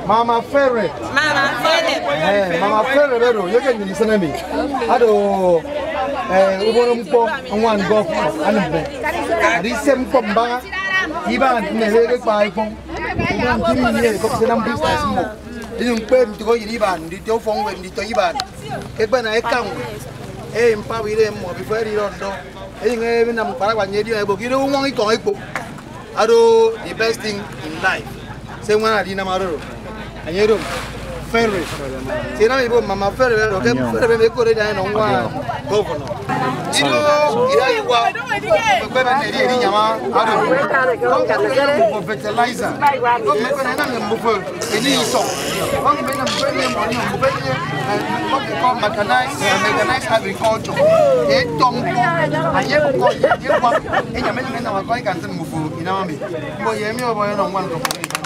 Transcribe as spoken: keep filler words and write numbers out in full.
Mama FEYReP. Mama FEYReP. Eh, Mama FEYReP bero. You can listen to me. Ado eh ubonumpo one go anbe. Adi sempo mba. Iba nele kwa iPhone. Iba tini ye ko senam business mo. Dinung pe mtiko yiba ndi to phone we ndi to yiba. Eba na ekang. Eh mpa wile mo before ri rondo. Eh nge na mpara kwa nyedi e bo kire won iko ipo. Ado the best thing in life. Say one adina maroro. Anyero FEYReP. Say na ibo Mama FEYReP ro ke FEYReP me ko re dan no wa governor. Iro ira iwa. Ko ba ne ri nyama ado. Ko fertilizer. Ko me ko na na mbufo. Eni so. Ko me na mbufo ni mo ni mbufo ni. What they call mechanized, uh, mechanized agriculture. They don't go. I have to go. You want? Any man can know what I can do. You know me. Boy, you me or boy, no one.